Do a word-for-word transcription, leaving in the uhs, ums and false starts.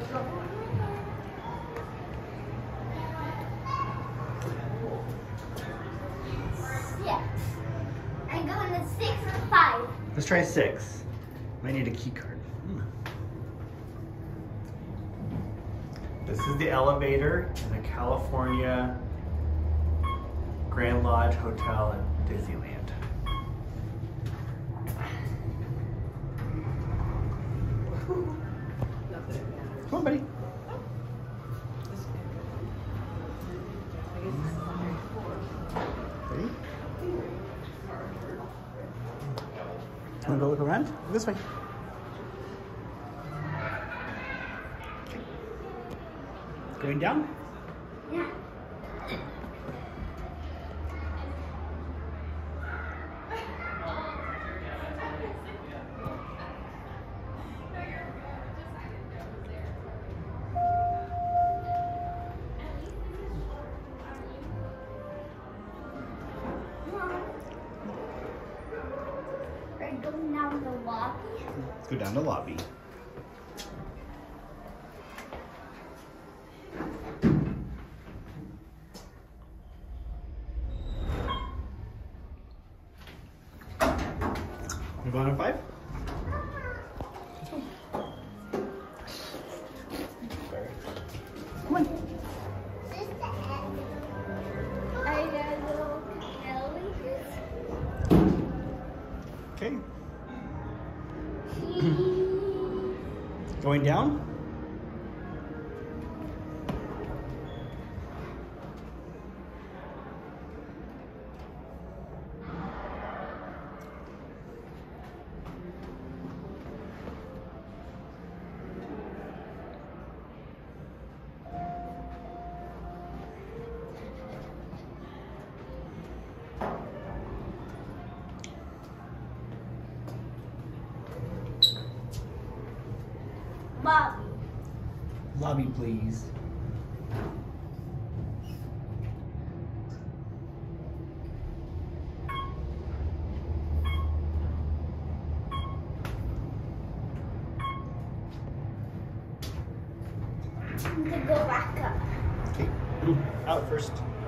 Yeah. I'm going to six or five. Let's try six. Might need a key card. Hmm. This is the elevator in the California Grand Lodge Hotel at Disneyland. Come on, buddy. Ready? Want to go look around? This way. Okay. Going down? Yeah. Are you going down the lobby? Let's go down to lobby. Move on to five. Come on. Are you gonna go Okay. Going down? Lobby. Lobby, please. I'm gonna go back up. Okay. Out first.